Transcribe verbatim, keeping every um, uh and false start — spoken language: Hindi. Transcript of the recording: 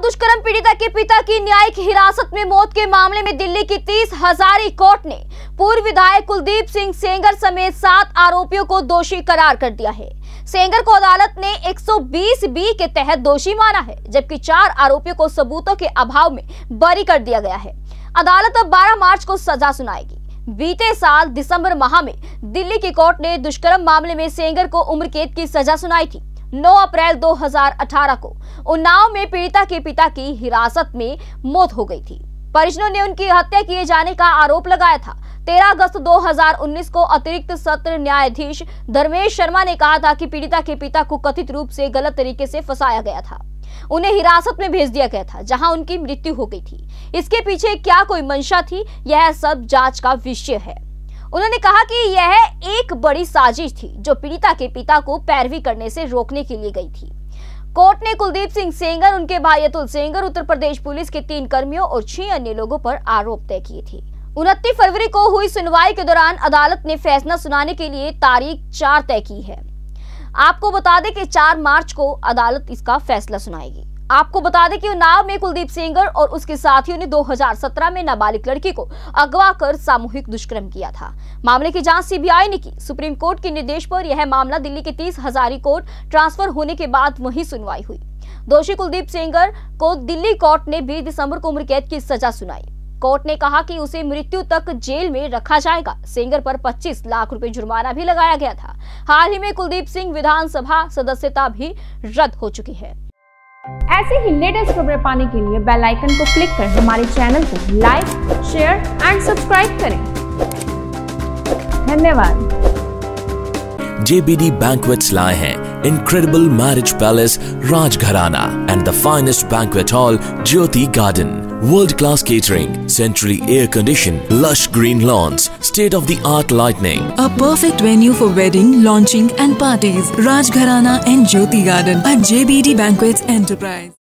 दुष्कर्म पीड़िता के पिता की न्यायिक हिरासत में मौत के मामले में दिल्ली की तीस हजारी कोर्ट ने पूर्व विधायक कुलदीप सिंह सेंगर समेत सात आरोपियों को दोषी करार कर दिया है। सेंगर को अदालत ने एक सौ बीस बी के तहत दोषी माना है, जबकि चार आरोपियों को सबूतों के अभाव में बरी कर दिया गया है। अदालत अब बारह मार्च को सजा सुनाएगी। बीते साल दिसंबर माह में दिल्ली की कोर्ट ने दुष्कर्म मामले में सेंगर को उम्र कैद की सजा सुनाई थी। नौ अप्रैल दो हज़ार अठारह को उन्नाव में पीड़िता के पिता की हिरासत में मौत हो गई थी। परिजनों ने उनकी हत्या किए जाने का आरोप लगाया था। तेरह अगस्त दो हज़ार उन्नीस को अतिरिक्त सत्र न्यायाधीश धर्मेश शर्मा ने कहा था कि पीड़िता के पिता को कथित रूप से गलत तरीके से फंसाया गया था। उन्हें हिरासत में भेज दिया गया था, जहां उनकी मृत्यु हो गई थी। इसके पीछे क्या कोई मंशा थी, यह सब जांच का विषय है। उन्होंने कहा कि यह एक बड़ी साजिश थी जो पीड़िता के पिता को पैरवी करने से रोकने के लिए गई थी। कोर्ट ने कुलदीप सिंह सेंगर, उनके भाई अतुल सेंगर, उत्तर प्रदेश पुलिस के तीन कर्मियों और छह अन्य लोगों पर आरोप तय किए थे। उनतीस फरवरी को हुई सुनवाई के दौरान अदालत ने फैसला सुनाने के लिए तारीख चार तय की है। आपको बता दें कि चार मार्च को अदालत इसका फैसला सुनाएगी। आपको बता दें कि उन्नाव में कुलदीप सेंगर और उसके साथियों ने दो हज़ार सत्रह में नाबालिग लड़की को अगवा कर सामूहिक दुष्कर्म किया था। मामले की जांच सीबीआई ने की। सुप्रीम कोर्ट के निर्देश पर यह मामला दिल्ली के तीस हजारी कोर्ट ट्रांसफर होने के बाद वहीं सुनवाई हुई। दोषी कुलदीप सेंगर को दिल्ली कोर्ट ने बीस दिसंबर को उम्र कैद की सजा सुनाई। कोर्ट ने कहा कि उसे मृत्यु तक जेल में रखा जाएगा। सेंगर पर पच्चीस लाख रुपए जुर्माना भी लगाया गया था। हाल ही में कुलदीप सिंह विधानसभा सदस्यता भी रद्द हो चुकी है। ऐसे ही लेटेस्ट खबरें पाने के लिए बेल आइकन को क्लिक कर हमारे चैनल को लाइक, शेयर एंड सब्सक्राइब करें। धन्यवाद। J B D Banquets लाए हैं incredible marriage palace Rajgharana and the finest banquet hall Jyoti Garden. World-class catering, centrally air-conditioned, lush green lawns, state-of-the-art lighting. A perfect venue for wedding, launching and parties. Rajgharana and Jyoti Garden at J B D Banquets Enterprise.